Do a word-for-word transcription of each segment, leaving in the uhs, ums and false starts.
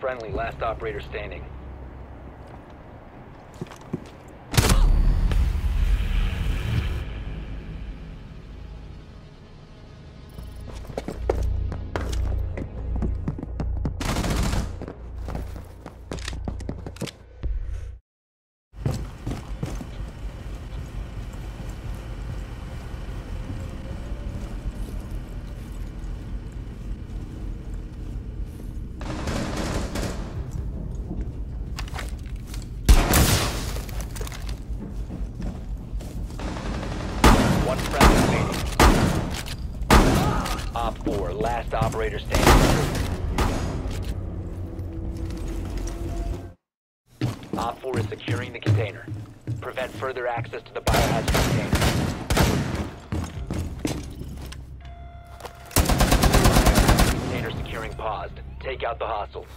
friendly, last operator standing. One friendly remaining. Op four, last operator standing. Op four is securing the container. Prevent further access to the biohazard container. Container securing paused. Take out the hostiles.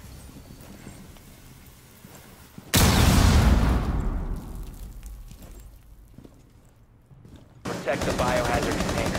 Protect the biohazard container.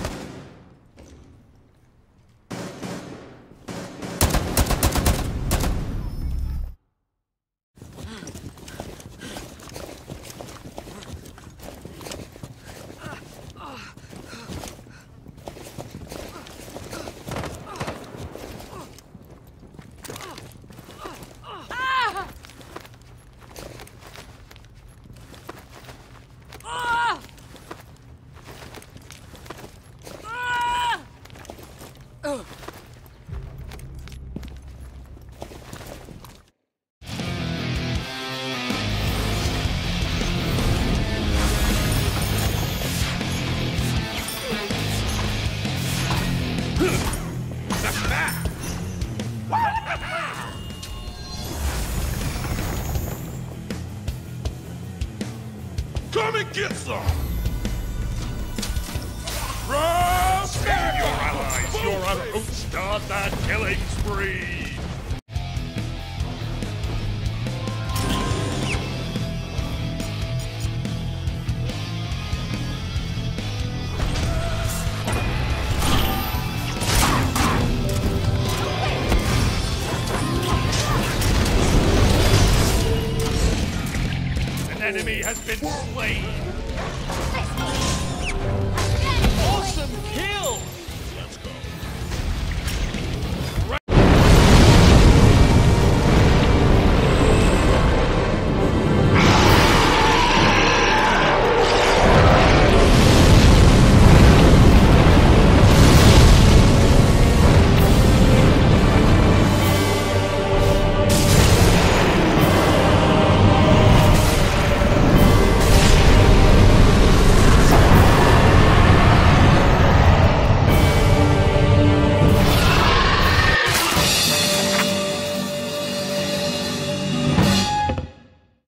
Come and get some! Run! Save your allies! You're about to start that killing spree! Enemy has been slain! Awesome kill!